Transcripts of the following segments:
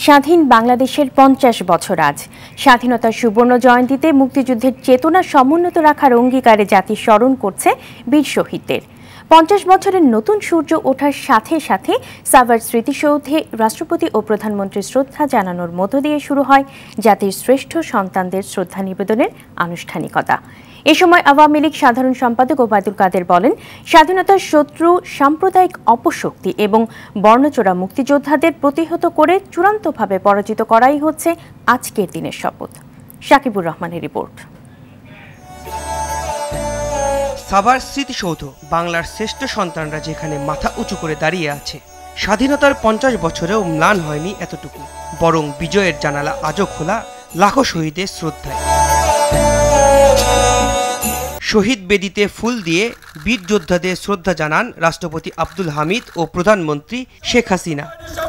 স্বাধীন বাংলাদেশের ৫০ বছর আজ। স্বাধীনতার সুবর্ণ জয়ন্তীতে মুক্তিযুদ্ধের চেতনা সমুন্নত রাখার অঙ্গীকারে জাতি স্মরণ করছে বীর শহীদদের। ৫০ বছরের নতুন সূর্য ওঠার সাথে সাথে সাভার স্মৃতিসৌধে রাষ্ট্রপতি ও প্রধানমন্ত্রীর শ্রদ্ধা জানানোর মধ্য দিয়ে শুরু হয় জাতির শ্রেষ্ঠ সন্তানদের শ্রদ্ধা নিবেদনের আনুষ্ঠানিকতা। এ সময় আওয়ামী লীগ সাধারণ সম্পাদক ওবায়দুল কাদের বলেন, স্বাধীনতার শত্রু সাম্প্রদায়িক অপশক্তি এবং বর্ণচোরা মুক্তিযোদ্ধাদের প্রতিহত করে চূড়ান্তভাবে পরাজিত করাই হচ্ছে আজকের দিনের শপথ। শাকিবুর রহমানের রিপোর্ট। সাভার স্মৃতিসৌধ, বাংলার শ্রেষ্ঠ সন্তানরা যেখানে মাথা উঁচু করে দাঁড়িয়ে আছে। স্বাধীনতার ৫০ বছরেও ম্লান হয়নি এতটুকু, বরং বিজয়ের জানালা আজও খোলা লাখো শহীদের শ্রদ্ধায়। শহীদ বেদিতে ফুল দিয়ে বীর যোদ্ধাদের শ্রদ্ধা জানান রাষ্ট্রপতি আব্দুল হামিদ ও প্রধানমন্ত্রী শেখ হাসিনা।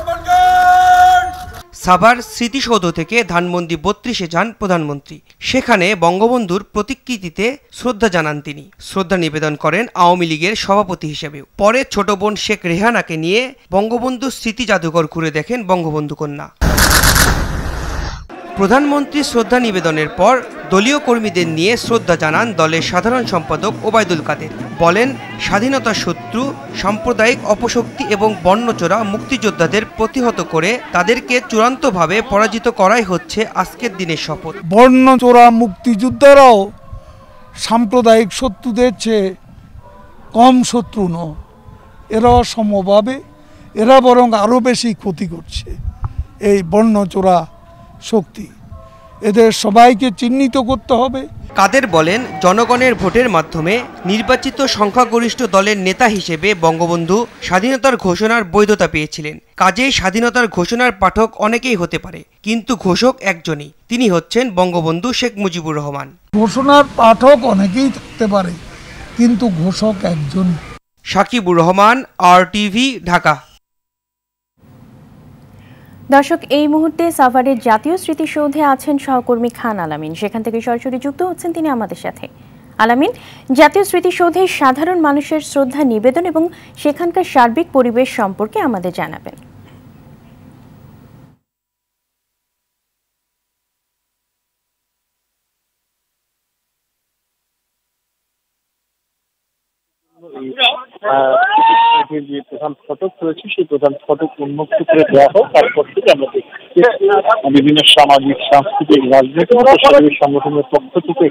সাভার স্মৃতিসৌধ থেকে ধানমন্ডি ৩২-এ যান প্রধানমন্ত্রী। সেখানে বঙ্গবন্ধুর প্রতিকৃতিতে শ্রদ্ধা জানান তিনি। শ্রদ্ধা নিবেদন করেন আওয়ামী লীগের সভাপতি হিসেবেও। পরে ছোট বোন শেখ রেহানাকে নিয়ে বঙ্গবন্ধু স্মৃতি জাদুঘর ঘুরে দেখেন বঙ্গবন্ধু কন্যা। প্রধানমন্ত্রী শ্রদ্ধা নিবেদনের পর দলীয় কর্মীদের নিয়ে শ্রদ্ধা জানান দলের সাধারণ সম্পাদক ওবায়দুল কাদের। বলেন, স্বাধীনতার শত্রু সাম্প্রদায়িক অপশক্তি এবং বর্ণচোরা মুক্তিযোদ্ধাদের প্রতিহত করে তাদেরকে চূড়ান্তভাবে পরাজিত করাই হচ্ছে আজকের দিনের শপথ। বর্ণচোরা মুক্তিযোদ্ধারাও সাম্প্রদায়িক শত্রুদের চেয়ে কম শত্রু নয়, এরা সমভাবে, এরা বরং আরও বেশি ক্ষতি করছে। এই বর্ণচোরা শক্তি, এদের সবাইকে চিহ্নিত করতে হবে। কাদের বলেন, জনগণের ভোটের মাধ্যমে নির্বাচিত সংখ্যাগরিষ্ঠ দলের নেতা হিসেবে বঙ্গবন্ধু স্বাধীনতার ঘোষণার বৈধতা পেয়েছিলেন। কাজেই স্বাধীনতার ঘোষণার পাঠক অনেকেই হতে পারে, কিন্তু ঘোষক একজনই, তিনি হচ্ছেন বঙ্গবন্ধু শেখ মুজিবুর রহমান। ঘোষণার পাঠক অনেকেই থাকতে পারে, কিন্তু ঘোষক একজন। শাকিবুর রহমান, RTV, ঢাকা। দর্শক, এই মুহূর্তে সাভারের জাতীয় স্মৃতিসৌধে আছেন সহকর্মী খান আলামিন। সেখান থেকে সরাসরি যুক্ত হচ্ছেন তিনি আমাদের সাথে। আলামিন, জাতীয় স্মৃতিসৌধে সাধারণ মানুষের শ্রদ্ধা নিবেদন এবং সেখানকার সার্বিক পরিবেশ সম্পর্কে আমাদের জানাবেন। যে প্রধান ফটক রয়েছে সেই প্রধান ফটক উন্মুক্ত করে দেওয়া হয়। তারপর থেকে আমরা দেখছি বিভিন্ন সামাজিক, সাংস্কৃতিক, রাজনৈতিক সামাজিক সংগঠনের পক্ষ থেকে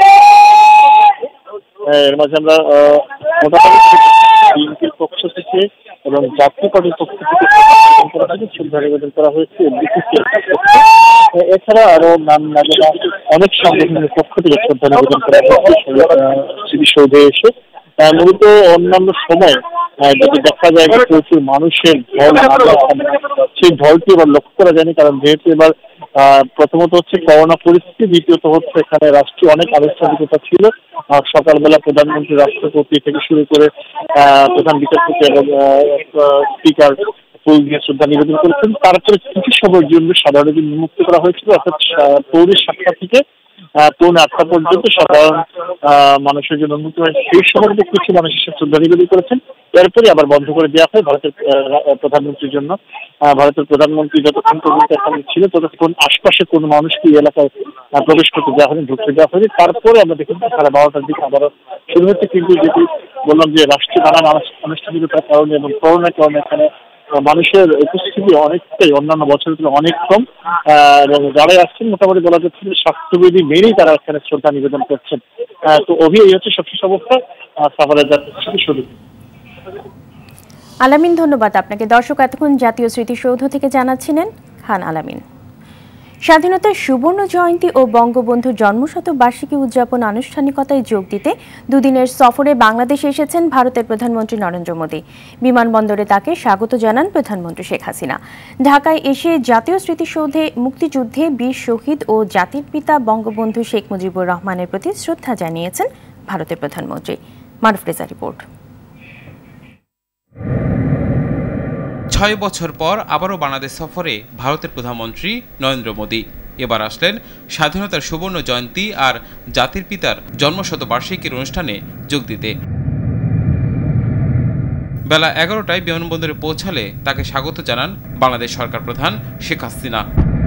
এর মাঝে আমরা মোটামুটি বিএনপির পক্ষ থেকে এবং জাতীয় পার্টির পক্ষ থেকে শ্রদ্ধা নিবেদন করা হয়েছে। এছাড়া আরো অনেক সংগঠনের পক্ষ থেকে শ্রদ্ধা নিবেদন করা হয়েছে স্মৃতিসৌধে এসে। মূলত অন্যান্য সময় যদি দেখা যায় প্রচুর মানুষের ঢল, সেই ঢলটি এবার লক্ষ্য করা যায়নি, কারণ যেহেতু এবার প্রথমত হচ্ছে করোনা পরিস্থিতি, দ্বিতীয়ত হচ্ছে এখানে রাষ্ট্রীয় অনেক আনুষ্ঠানিকতা ছিল। সকালবেলা প্রধানমন্ত্রী, রাষ্ট্রপতি থেকে শুরু করে প্রধান বিচারপতি এবং স্পিকার ফুল দিয়ে শ্রদ্ধা নিবেদন করেছেন। তারপরে কিছু সময়ের জন্য সাধারণত উন্মুক্ত করা হয়েছিল, অর্থাৎ পৌনে 7টা থেকে পৌনে 8টা পর্যন্ত সাধারণ মানুষের জন্য উন্মুক্ত হয়। সেই সময় কিছু মানুষ শ্রদ্ধা নিবেদন করেছেন, এরপরে আবার বন্ধ করে দেওয়া হয় ভারতের প্রধানমন্ত্রীর জন্য। ভারতের প্রধানমন্ত্রী যতক্ষণ পর্যন্ত এখানে ছিল ততক্ষণ আশপাশে কোনো মানুষকে এলাকায় প্রবেশ করতে দেওয়া হয়নি, ঢুকতে দেওয়া হয়নি। তারপরে আমরা দেখুন 12:30টার দিকে আবারও শুরু হচ্ছে। কিন্তু যেটি বললাম যে রাষ্ট্রীয় নানান আনুষ্ঠানিকতার কারণে এবং করোনার কারণে এখানে মানুষের উপস্থিতি অনেকটাই অন্যান্য বছরের তুলনায় অনেক কম, এবং যারাই আসছেন মোটামুটি বলা যাচ্ছে যে স্বাস্থ্যবিধি মেনেই তারা এখানে শ্রদ্ধা নিবেদন করছেন। তো এই হচ্ছে সবশেষ অবস্থা সাভারের জাতীয় স্মৃতিসৌধ। আলামিন, ধন্যবাদ আপনাকে। দর্শক, এতক্ষণ জাতীয় স্মৃতিসৌধ থেকে জানাচ্ছিলেন খান আলামিন। স্বাধীনতার সুবর্ণ জয়ন্তী ও বঙ্গবন্ধুর জন্মশতবার্ষিকী উদযাপন আনুষ্ঠানিকতায় যোগ দিতে দুদিনের সফরে বাংলাদেশে এসেছেন ভারতের প্রধানমন্ত্রী নরেন্দ্র মোদী। বিমানবন্দরে তাকে স্বাগত জানান প্রধানমন্ত্রী শেখ হাসিনা। ঢাকায় এসে জাতীয় স্মৃতিসৌধে মুক্তিযুদ্ধে বীর শহীদ ও জাতির পিতা বঙ্গবন্ধু শেখ মুজিবুর রহমানের প্রতি শ্রদ্ধা জানিয়েছেন ভারতের প্রধানমন্ত্রী। মারুফ রেজা রিপোর্ট। ৬ বছর পর আবারও বাংলাদেশ সফরে ভারতের প্রধানমন্ত্রী নরেন্দ্র মোদী। এবার আসলেন স্বাধীনতার সুবর্ণ জয়ন্তী আর জাতির পিতার জন্মশতবার্ষিকীর অনুষ্ঠানে যোগ দিতে। বেলা 11টায় বিমানবন্দরে পৌঁছালে তাকে স্বাগত জানান বাংলাদেশ সরকার প্রধান শেখ হাসিনা।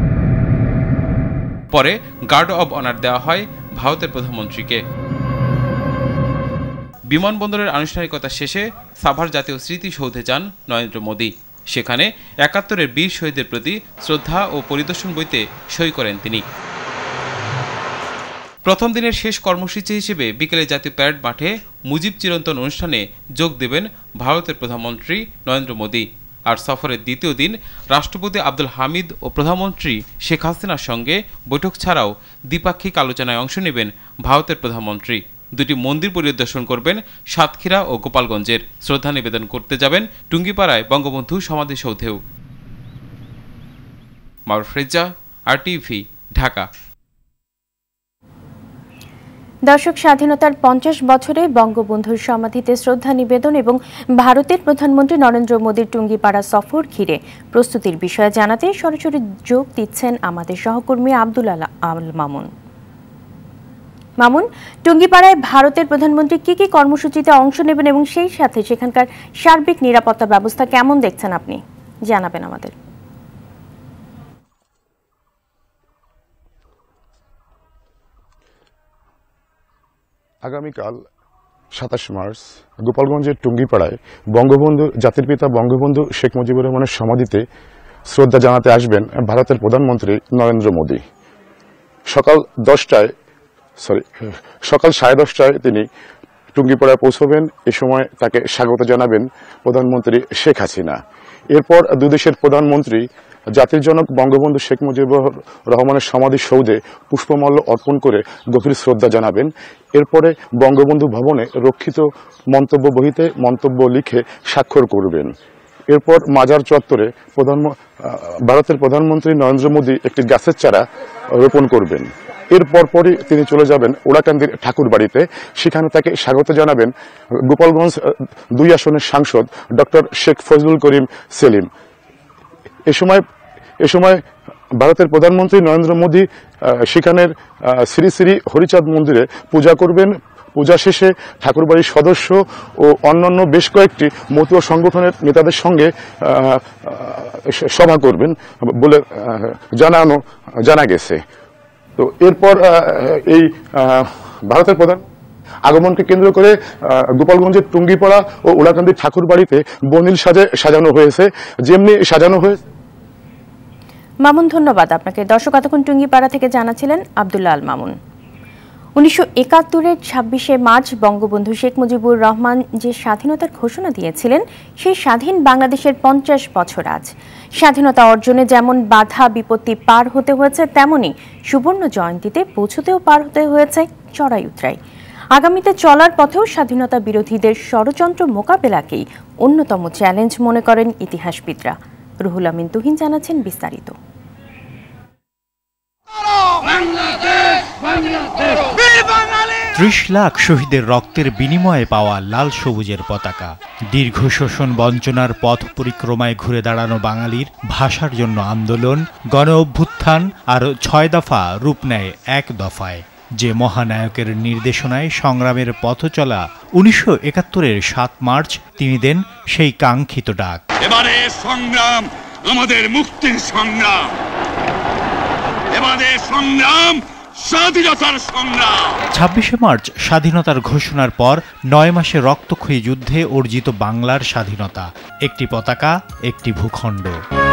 পরে গার্ড অব অনার দেওয়া হয় ভারতের প্রধানমন্ত্রীকে। বিমানবন্দরের আনুষ্ঠানিকতা শেষে সাভার জাতীয় স্মৃতিসৌধে যান নরেন্দ্র মোদী। সেখানে ৭১-এর বীর শহীদদের প্রতি শ্রদ্ধা ও পরিদর্শন বইতে সই করেন তিনি। প্রথম দিনের শেষ কর্মসূচি হিসেবে বিকেলে জাতীয় প্যারেড মাঠে মুজিব চিরন্তন অনুষ্ঠানে যোগ দেবেন ভারতের প্রধানমন্ত্রী নরেন্দ্র মোদী। আর সফরের দ্বিতীয় দিন রাষ্ট্রপতি আব্দুল হামিদ ও প্রধানমন্ত্রী শেখ হাসিনার সঙ্গে বৈঠক ছাড়াও দ্বিপাক্ষিক আলোচনায় অংশ নেবেন ভারতের প্রধানমন্ত্রী। দুটি মন্দির পরিদর্শন করবেন সাতক্ষীরা ও গোপালগঞ্জের। শ্রদ্ধা নিবেদন করতে যাবেন টুঙ্গিপাড়ায় বঙ্গবন্ধু সমাধিসৌধেও। মারুফ রেজা, RTV, ঢাকা। দর্শক, স্বাধীনতার ৫০ বছরে বঙ্গবন্ধুর সমাধিতে শ্রদ্ধা নিবেদন এবং ভারতের প্রধানমন্ত্রী নরেন্দ্র মোদীর টুঙ্গিপাড়া সফর ঘিরে প্রস্তুতির বিষয়ে জানাতে সরাসরি যোগ দিচ্ছেন আমাদের সহকর্মী আব্দুল আল মামুন। মামুন, টুঙ্গিপাড়ায় ভারতের প্রধানমন্ত্রী কি কি কর্মসূচিতে অংশ নেবেন এবং সেই সাথে সেখানকার সার্বিক নিরাপত্তা ব্যবস্থা কেমন দেখছেন আপনি, জানাবেন আমাদের। আগামীকাল ২৭ মার্চ গোপালগঞ্জের টুঙ্গিপাড়ায় বঙ্গবন্ধু জাতির পিতা বঙ্গবন্ধু শেখ মুজিবুর রহমানের সমাধিতে শ্রদ্ধা জানাতে আসবেন ভারতের প্রধানমন্ত্রী নরেন্দ্র মোদী। সকাল 10:30 তিনি টুঙ্গিপাড়ায় পৌঁছবেন। এ সময় তাকে স্বাগত জানাবেন প্রধানমন্ত্রী শেখ হাসিনা। এরপর দুই দেশের প্রধানমন্ত্রী জাতির জনক বঙ্গবন্ধু শেখ মুজিবুর রহমানের সমাধিসৌধে পুষ্পমাল্য অর্পণ করে গভীর শ্রদ্ধা জানাবেন। এরপরে বঙ্গবন্ধু ভবনে রক্ষিত মন্তব্য বহিতে মন্তব্য লিখে স্বাক্ষর করবেন। এরপর মাজার চত্বরে ভারতের প্রধানমন্ত্রী নরেন্দ্র মোদী একটি গাছের চারা রোপণ করবেন। এর পরপরই তিনি চলে যাবেন ওড়াকান্দির ঠাকুর বাড়িতে। সেখানে তাকে স্বাগত জানাবেন গোপালগঞ্জ ২ আসনের সাংসদ ডক্টর শেখ ফজলুল করিম সেলিম। এ সময় ভারতের প্রধানমন্ত্রী নরেন্দ্র মোদী সেখানের শ্রী শ্রী হরিচাঁদ মন্দিরে পূজা করবেন। পূজা শেষে ঠাকুরবাড়ির সদস্য ও অন্যান্য বেশ কয়েকটি মতুয়া সংগঠনের নেতাদের সঙ্গে সভা করবেন বলে জানা গেছে। তো এরপর এই ভারতের প্রধান আগমনকে কেন্দ্র করে গোপালগঞ্জের টুঙ্গিপাড়া ও ওড়াকান্দি ঠাকুর বাড়িতে বর্ণিল সাজানো হয়েছে, যেমনি সাজানো হয়েছে। মামুন, ধন্যবাদ আপনাকে। দর্শক, এতক্ষণ টুঙ্গিপাড়া থেকে জানাছিলেন আব্দুল্লাহ আল মামুন। ১৯৭১-এর ২৬শে মার্চ বঙ্গবন্ধু শেখ মুজিবুর রহমান যে স্বাধীনতার ঘোষণা দিয়েছিলেন, সেই স্বাধীন বাংলাদেশের ৫০ বছর আজ। স্বাধীনতা অর্জনে যেমন বাধা বিপত্তি পার হতে হয়েছে, তেমনি সুবর্ণ জয়ন্তীতে পৌঁছতেও পার হতে হয়েছে চড়াই উতরাই। আগামীতে চলার পথেও স্বাধীনতা বিরোধীদের ষড়যন্ত্র মোকাবেলাকেই অন্যতম চ্যালেঞ্জ মনে করেন ইতিহাসবিদরা। রুহুল আমিন তুহিন জানাচ্ছেন বিস্তারিত। ৩০ লাখ শহীদের রক্তের বিনিময়ে পাওয়া লাল সবুজের পতাকা, দীর্ঘ শোষণ বঞ্চনার পথ পরিক্রমায় ঘুরে দাঁড়ানো বাঙালির ভাষার জন্য আন্দোলন, গণ অভ্যুত্থান আর ৬ দফা রূপ নেয় ১ দফায়। যে মহানায়কের নির্দেশনায় সংগ্রামের পথ চলা ১৯৭১-এর ৭ মার্চ তিনি দেন সেই কাঙ্ক্ষিত ডাক। এবারে সংগ্রাম আমাদের মুক্তির সংগ্রাম, এবারে সংগ্রাম স্বাধীনতার সংগ্রাম। ২৬শে মার্চ স্বাধীনতার ঘোষণার পর ৯ মাসে রক্তক্ষয়ী যুদ্ধে অর্জিত বাংলার স্বাধীনতা, একটি পতাকা, একটি ভূখণ্ড।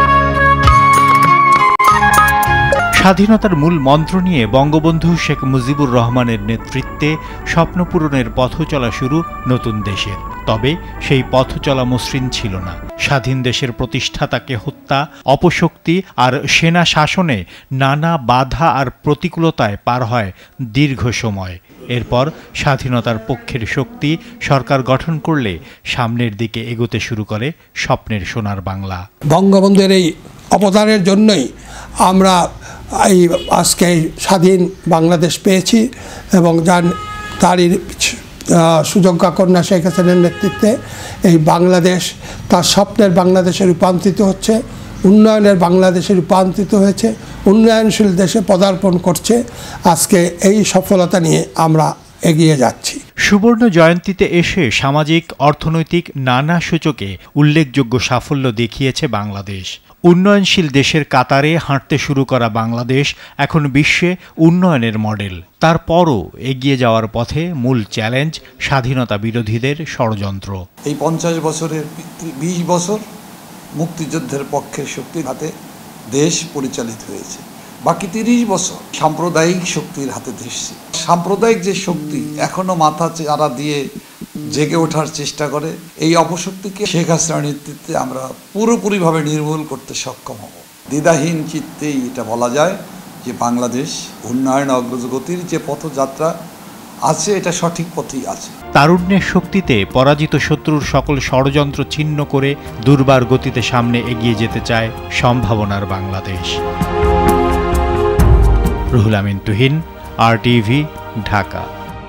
স্বাধীনতার মূল মন্ত্র নিয়ে বঙ্গবন্ধু শেখ মুজিবুর রহমানের নেতৃত্বে স্বপ্ন পূরণের পথ চলা শুরু নতুন দেশের। তবে সেই পথ চলা মসৃণ ছিল না। স্বাধীন দেশের প্রতিষ্ঠাতাকে হত্যা, অপশক্তি আর সেনা শাসনে নানা বাধা আর প্রতিকূলতায় পার হয় দীর্ঘ সময়। এরপর স্বাধীনতার পক্ষের শক্তি সরকার গঠন করলে সামনের দিকে এগোতে শুরু করে স্বপ্নের সোনার বাংলা। বঙ্গবন্ধুর এই অবদানের জন্যই আমরা এই আজকে স্বাধীন বাংলাদেশ পেয়েছি এবং তারই সুযোগ্য কন্যা শেখ হাসিনার নেতৃত্বে এই বাংলাদেশ তার স্বপ্নের বাংলাদেশে রূপান্তরিত হচ্ছে, উন্নয়নের বাংলাদেশে রূপান্তরিত হয়েছে, উন্নয়নশীল দেশে পদার্পণ করছে। আজকে এই সফলতা নিয়ে আমরা এগিয়ে যাচ্ছি। সুবর্ণ জয়ন্তীতে এসে সামাজিক অর্থনৈতিক নানা সূচকে উল্লেখযোগ্য সাফল্য দেখিয়েছে বাংলাদেশ। উন্নয়নশীল দেশের কাতারে হাঁটতে শুরু করা বাংলাদেশ এখন বিশ্বে উন্নয়নের মডেল। তারপরও এগিয়ে যাওয়ার পথে মূল চ্যালেঞ্জ স্বাধীনতা বিরোধীদের ষড়যন্ত্র। এই 50 বছরের 20 বছর মুক্তিযুদ্ধের পক্ষের শক্তির হাতে দেশ পরিচালিত হয়েছে, বাকি 30 বছর সাম্প্রদায়িক শক্তির হাতে দেশ। সাম্প্রদায়িক যে শক্তি এখনো মাথা চারা দিয়ে জেগে ওঠার চেষ্টা করে, এই অপশক্তিকে শেখ হাসিনার নেতৃত্বে আমরা পুরোপুরিভাবে নির্মূল করতে সক্ষম হব। দ্বিধাহীন চিত্তেই এটা বলা যায় যে বাংলাদেশ উন্নয়ন অগ্রগতির যে পথযাত্রা আছে, এটা সঠিক পথেই আছে। তারুণ্যের শক্তিতে পরাজিত শত্রুর সকল ষড়যন্ত্র ছিন্ন করে দুর্বার গতিতে সামনে এগিয়ে যেতে চায় সম্ভাবনার বাংলাদেশ। রুহুল আমিন তুহিন, RTV, ঢাকা।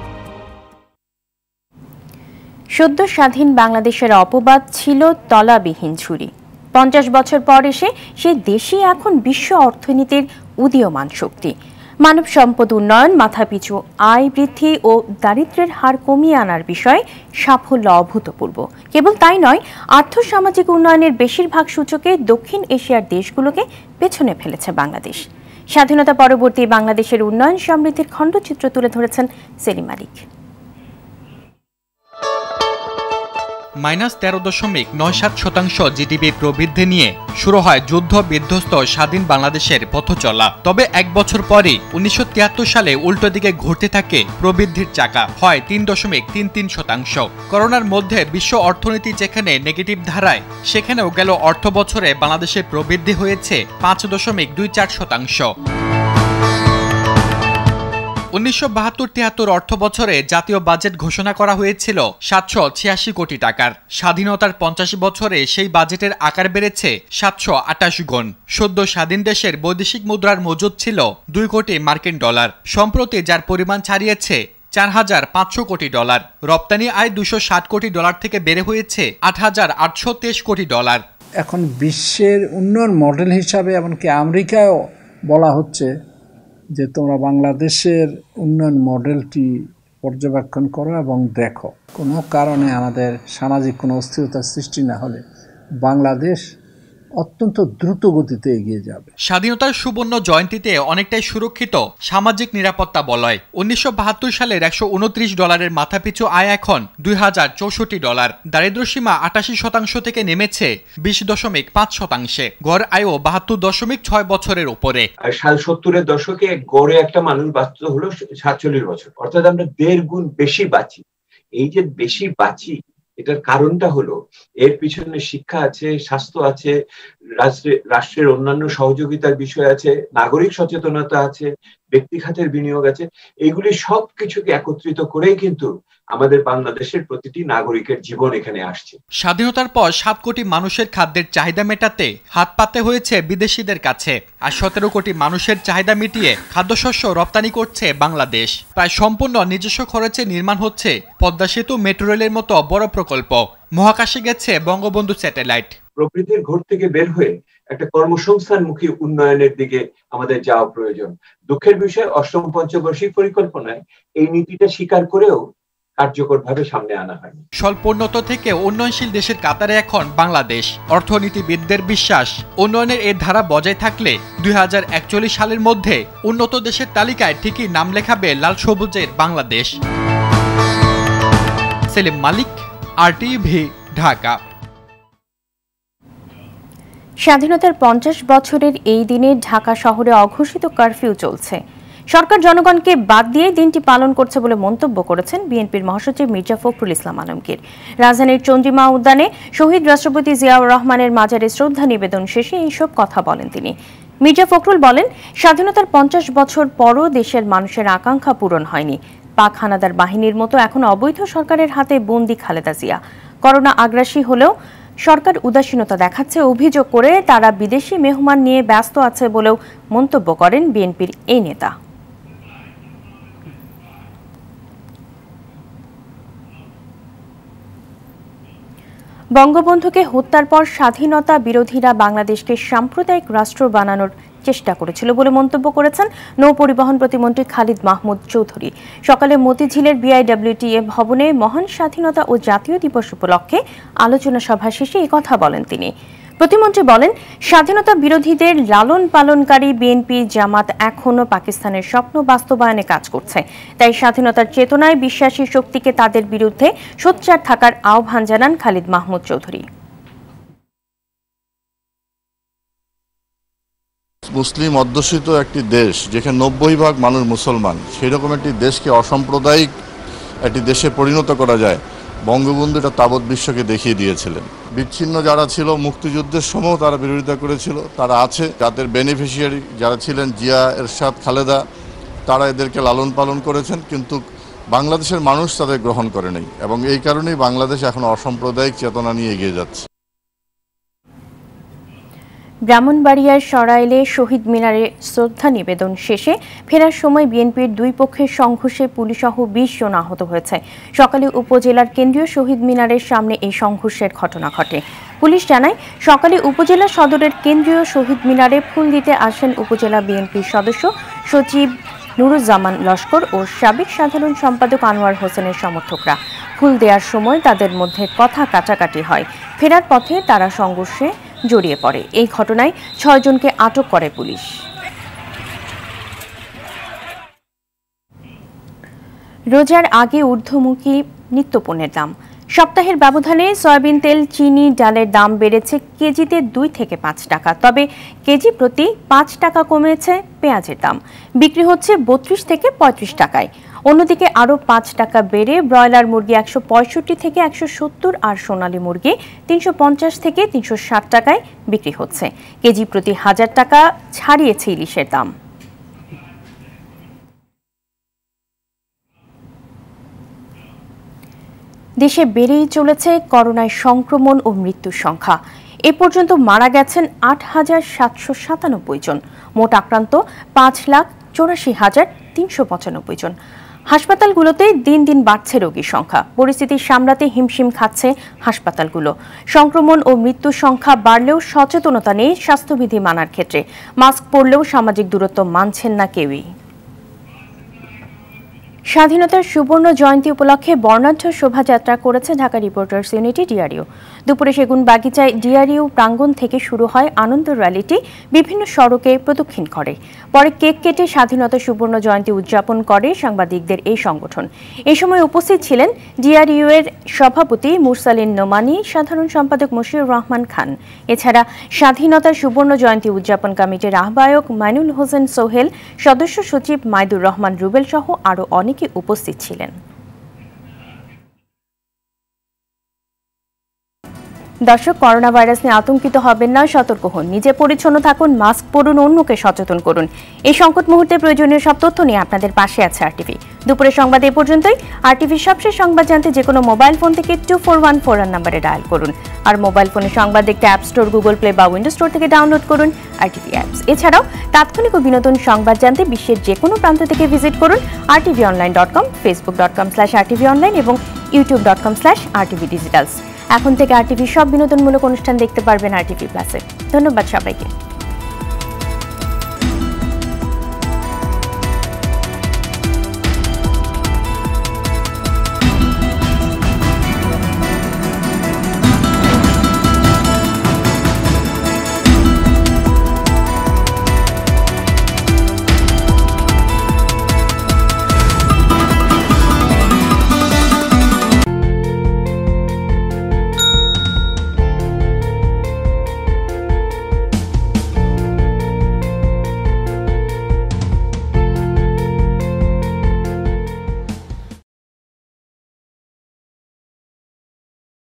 সদ্য স্বাধীন বাংলাদেশের অপবাদ ছিল তলাবিহীন ঝুড়ি। 50 বছর পর এসে সেই দেশই এখন বিশ্ব অর্থনীতির উদীয়মান শক্তি। মানব সম্পদ উন্নয়ন, মাথাপিছু আয় বৃদ্ধি ও দারিদ্র্যের হার কমিয়ে আনার বিষয়ে সাফল্য অভূতপূর্ব। কেবল তাই নয়, আর্থসামাজিক উন্নয়নের বেশিরভাগ সূচকে দক্ষিণ এশিয়ার দেশগুলোকে পেছনে ফেলেছে বাংলাদেশ। স্বাধীনতা পরবর্তী বাংলাদেশের উন্নয়ন সমৃদ্ধির খণ্ডচিত্র তুলে ধরেছেন সেলিম মালিক। -13.97% জিডিপি প্রবৃদ্ধি নিয়ে শুরু হয় যুদ্ধ বিধ্বস্ত স্বাধীন বাংলাদেশের পথ চলা। তবে এক বছর পরে 1973 সালে উল্টো দিকে ঘুরতে থাকে প্রবৃদ্ধির চাকা, হয় 3.33%। করোনার মধ্যে বিশ্ব অর্থনীতি যেখানে নেগেটিভ ধারায়, সেখানেও গেল অর্থ বছরে বাংলাদেশের প্রবৃদ্ধি হয়েছে 5.24%। 1972-73 অর্থ বছরে জাতীয় বাজেট ঘোষণা করা হয়েছিল 786 কোটি টাকার। স্বাধীনতার 50 বছরে সেই বাজেটের আকার বেড়েছে 728 গুণ। সদ্য স্বাধীন দেশের বৈদেশিক মুদ্রার মজুদ ছিল 2 কোটি মার্কিন ডলার। সম্প্রতি যার পরিমাণ ছাড়িয়েছে 4,500 কোটি ডলার। রপ্তানি আয় 260 কোটি ডলার থেকে বেড়ে হয়েছে 8,823 কোটি ডলার। এখন বিশ্বের উন্নয়ন মডেল হিসাবে এমনকি আমেরিকাও বলা হচ্ছে যে তোমরা বাংলাদেশের উন্নয়ন মডেলটি পর্যবেক্ষণ করো এবং দেখো। কোনো কারণে আমাদের সামাজিক কোনো অস্থিরতার সৃষ্টি না হলে বাংলাদেশ অত্যন্ত দ্রুত গতিতে এগিয়ে যাবে। স্বাধীনতার সুবর্ণ জয়ন্তীতে অনেকটাই সুরক্ষিত সামাজিক নিরাপত্তা বলয়। 1972 সালের $129 মাথাপিছু আয় এখন $2064। দারিদ্র্যসীমা 88% থেকে নেমেছে 20.5%। গড় আয়ও 72.6 বছরের উপরে। 70-এর দশকে গড়ে একটা মানুষ বাঁচতে হলো 47 বছর, অর্থাৎ আমরা 1.5 গুণ বেশি বাঁচি। এই যে বেশি বাঁচি, এটার কারণটা হলো এর পিছনে শিক্ষা আছে, স্বাস্থ্য আছে, রাষ্ট্রের অন্যান্য সহযোগিতার বিষয় আছে, নাগরিক সচেতনতা আছে, ব্যক্তি খাতের বিনিয়োগ আছে। এইগুলি সব কিছুকে একত্রিত করেই কিন্তু আমাদের বাংলাদেশের প্রতিটি নাগরিকের জীবন এখানে আসছে। স্বাধীনতার পর 7 কোটি মানুষের খাদ্যের চাহিদা মেটাতে হাত পাততে হয়েছে বিদেশিদের কাছে। আর 17 কোটি মানুষের চাহিদা মিটিয়ে খাদ্যশস্য রপ্তানি করছে বাংলাদেশ। প্রায় সম্পূর্ণ নিজস্ব খরচে নির্মাণ হচ্ছে পদ্মা সেতু, মেট্রো রেলের মতো বড় প্রকল্প। মহাকাশে গেছে বঙ্গবন্ধু স্যাটেলাইট। প্রকৃতির ঘোর থেকে বের হয়ে একটা কর্মসংস্থানমুখী উন্নয়নের দিকে আমাদের যাওয়া প্রয়োজন। দুঃখের বিষয়, 8ম পঞ্চবার্ষিক পরিকল্পনায় এই নীতিটা স্বীকার করেও কার্যকরভাবে সামনে আনা হয়। স্বল্পোন্নত থেকে উন্নয়নশীল দেশের কাতারে এখন বাংলাদেশ। অর্থনীতিবিদদের বিশ্বাস, উন্নয়নের এই ধারা বজায় থাকলে 2041 সালের মধ্যে উন্নত দেশের তালিকায় ঠিকই নাম লেখাবে লাল সবুজের বাংলাদেশ। সেলিম মালিক, RTV, ঢাকা। স্বাধীনতার 50 বছরের এই দিনে ঢাকা শহরে অঘোষিত কারফিউ চলছে। সরকার জনগণকে বাদ দিয়ে দিনটি পালন করছে বলে মন্তব্য করেছেন বিএনপির মহাসচিব মির্জা ফখরুল ইসলাম আলমগীর। রাজধানীর চন্দ্রিমা উদ্যানে শহীদ রাষ্ট্রপতি জিয়াউর রহমানের মাজারে শ্রদ্ধা নিবেদন শেষে এইসব কথা বলেন তিনি। মির্জা ফখরুল বলেন, স্বাধীনতার 50 বছর পরও দেশের মানুষের আকাঙ্ক্ষা পূরণ হয়নি। পাক হানাদার বাহিনীর মতো এখন অবৈধ সরকারের হাতে বন্দী খালেদা জিয়া। করোনা আগ্রাসী হলেও সরকার উদাসীনতা দেখাচ্ছে অভিযোগ করে তারা বিদেশি মেহমান নিয়ে ব্যস্ত আছে বলেও মন্তব্য করেন বিএনপির এই নেতা। বঙ্গবন্ধুকে হত্যার পর স্বাধীনতা বিরোধীরা বাংলাদেশকে সাম্প্রদায়িক রাষ্ট্র বানানোর চেষ্টা করেছিল বলে মন্তব্য করেছেন নৌ পরিবহন প্রতিমন্ত্রী খালিদ মাহমুদ চৌধুরী। সকালে মতিঝিলের বিআইডব্লিউটিএ ভবনে মহান স্বাধীনতা ও জাতীয় দিবস উপলক্ষে আলোচনা সভা শেষে এই কথা বলেন তিনি। প্রতিমন্ত্রী বলেন, স্বাধীনতা বিরোধীদের লালন পালনকারী বিএনপি জামাত এখনও পাকিস্তানের স্বপ্ন বাস্তবায়নে কাজ করছে। তাই স্বাধীনতার চেতনায় বিশ্বাসী শক্তিকে তাদের বিরুদ্ধে সোচ্চার থাকার আহ্বান জানান খালিদ মাহমুদ চৌধুরী। মুসলিম অধ্যুষিত একটি দেশ, যেখানে 90% মানুষ মুসলমান, সেই রকম একটি দেশকে অসাম্প্রদায়িক একটি দেশে পরিণত করা যায়, বঙ্গবন্ধু এটা তাবৎ বিশ্বকে দেখিয়ে দিয়েছিলেন। বিচ্ছিন্ন যারা ছিল মুক্তিযুদ্ধের সময় তারা বিরোধিতা করেছিল, তারা আছে, যাদের বেনিফিশিয়ারি যারা ছিলেন জিয়া, এরশাদ, খালেদা, তারা এদেরকে লালন পালন করেছেন, কিন্তু বাংলাদেশের মানুষ তাদের গ্রহণ করে নাই, এবং এই কারণেই বাংলাদেশ এখন অসাম্প্রদায়িক চেতনা নিয়ে এগিয়ে যাচ্ছে। ব্রাহ্মণবাড়িয়ার সরাইলে শহীদ মিনারে শ্রদ্ধা নিবেদন শেষে ফেরার সময় বিএনপির দুই পক্ষের সংঘর্ষে পুলিশসহ 20 জন আহত হয়েছে। সকালে উপজেলার কেন্দ্রীয় শহীদ মিনারের সামনে এই সংঘর্ষের ঘটনা ঘটে। পুলিশ জানায়, সকালে উপজেলা সদরের কেন্দ্রীয় শহীদ মিনারে ফুল দিতে আসেন উপজেলা বিএনপির সদস্য সচিব নুরুজ্জামান লস্কর ও সাবেক সাধারণ সম্পাদক আনোয়ার হোসেনের সমর্থকরা। ফুল দেওয়ার সময় তাদের মধ্যে কথা কাটাকাটি হয়। ফেরার পথে তারা সংঘর্ষে জড়িয়ে পড়ে। এই ঘটনায় 6 জনকে আটক করে পুলিশ। রোজার আগে ঊর্ধ্বমুখী নিত্যপণ্যের দাম। সপ্তাহের ব্যবধানে সয়াবিন তেল, চিনি, ডালের দাম বেড়েছে কেজিতে 2 থেকে 5 টাকা। তবে কেজি প্রতি 5 টাকা কমেছে পেঁয়াজের দাম, বিক্রি হচ্ছে 32 থেকে 35 টাকায়। অন্যদিকে আরও 5 টাকা বেড়ে ব্রয়লার মুরগি 165 থেকে 170 আর সোনালী মুরগি 350 থেকে 360 টাকায় বিক্রি হচ্ছে। কেজি প্রতি 1000 টাকা ছাড়িয়েছে ইলিশের দাম। দেশে বেড়েই চলেছে করোনায় সংক্রমণ ও মৃত্যুর সংখ্যা। এ পর্যন্ত মারা গেছেন 8,797 জন। মোট আক্রান্ত 5,84,395 জন। হাসপাতালগুলোতে দিন দিন বাড়ছে রোগীর সংখ্যা। পরিস্থিতি সামলাতে হিমশিম খাচ্ছে হাসপাতালগুলো। সংক্রমণ ও মৃত্যুর সংখ্যা বাড়লেও সচেতনতা নেই স্বাস্থ্যবিধি মানার ক্ষেত্রে। মাস্ক পরলেও সামাজিক দূরত্ব মানছেন না কেউই। স্বাধীনতার সুবর্ণ জয়ন্তী উপলক্ষে বর্ণাঢ্য শোভাযাত্রা করেছে ঢাকা রিপোর্টার্স ইউনিটি ডিআরইউ। দুপুরে সেগুনবাগিচায় ডিআরইউ প্রাঙ্গণ থেকে শুরু হয় আনন্দ র্যালিটি বিভিন্ন সড়কে প্রদক্ষিণ করে। পরে কেক কেটে স্বাধীনতা সুবর্ণ জয়ন্তী উদযাপন করে সাংবাদিকদের এই সংগঠন। এই সময় উপস্থিত ছিলেন ডিআরইউ এর সভাপতি মুরসালিন নোমানী, সাধারণ সম্পাদক মশিউর রহমান খান। এছাড়া স্বাধীনতার সুবর্ণ জয়ন্তী উদযাপন কমিটির আহ্বায়ক মাইনুল হোসেন সোহেল, সদস্য সচিব মাইদুর রহমান রুবেল সহ আরও অনেকে উপস্থিত ছিলেন। দর্শক, করোনা ভাইরাস নিয়ে আতঙ্কিত হবেন না, সতর্ক হন, নিজে পরিচ্ছন্ন থাকুন, মাস্ক পরুন, অন্যকে সচেতন করুন। এই সংকট মুহূর্তে প্রয়োজনীয় সব তথ্য নিয়ে আপনাদের পাশে আছে আরটিভি। দুপুরের সংবাদ এ পর্যন্তই। আরটিভির সবশেষ সংবাদ জানতে যে কোনো মোবাইল ফোন থেকে 2414 নাম্বারে ডায়াল করুন। আর মোবাইল ফোনে সংবাদ দেখতে অ্যাপ স্টোর, গুগল প্লে বা উইন্ডোজ স্টোর থেকে ডাউনলোড করুন আরটিভি অ্যাপস। এছাড়াও তাৎক্ষণিক ও বিনোদন সংবাদ জানতে বিশ্বের যে কোনো প্রান্ত থেকে ভিজিট করুন rtvonline.com, facebook.com/rtvonline এবং youtube.com/rtvdigitals। এখন থেকে আরটিভি সব বিনোদনমূলক অনুষ্ঠান দেখতে পারবেন আরটিভি প্লাসে। ধন্যবাদ সবাইকে।